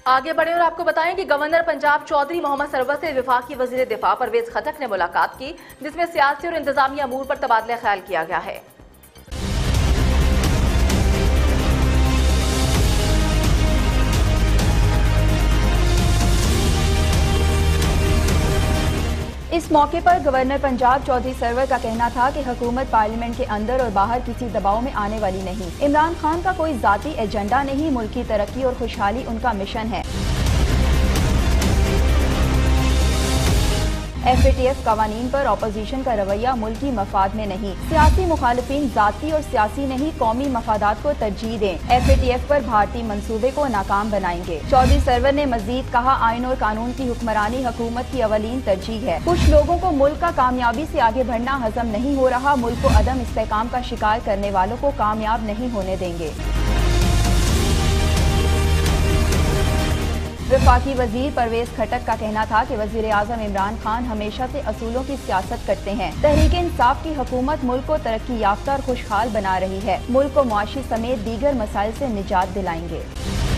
آگے بڑھیں اور آپ کو بتائیں کہ گورنر پنجاب چودھری محمد سرور سے وفاقی وزیر دفاع پرویز خٹک نے ملاقات کی، جس میں سیاسی اور انتظامی امور پر تبادلہ خیال کیا گیا ہے۔ اس موقع پر گورنر پنجاب چودھری سرور کا کہنا تھا کہ حکومت پارلیمنٹ کے اندر اور باہر کسی دباؤ میں آنے والی نہیں۔ عمران خان کا کوئی ذاتی ایجنڈا نہیں، ملک کی ترقی اور خوشحالی ان کا مشن ہے۔ ایف اے ٹی ایف قوانین پر اپوزیشن کا رویہ ملکی مفاد میں نہیں۔ سیاسی مخالفین ذاتی اور سیاسی نہیں، قومی مفادات کو ترجیح دیں۔ ایف اے ٹی ایف پر بھارتی منصوبے کو ناکام بنائیں گے۔ چودھری سرور نے مزید کہا، آئین اور قانون کی حکمرانی حکومت کی اولین ترجیح ہے۔ کچھ لوگوں کو ملک کا کامیابی سے آگے بڑھنا ہضم نہیں ہو رہا، ملک کو عدم استحکام کا شکار کرنے والوں کو کامیاب نہیں ہونے دیں گے۔ وفاقی وزیر پرویز خٹک کا کہنا تھا کہ وزیر اعظم عمران خان ہمیشہ سے اصولوں کی سیاست کرتے ہیں۔ تحریک انصاف کی حکومت ملک کو ترقی یافتہ اور خوشحال بنا رہی ہے، ملک کو معاشی سمیت دیگر مسائل سے نجات دلائیں گے۔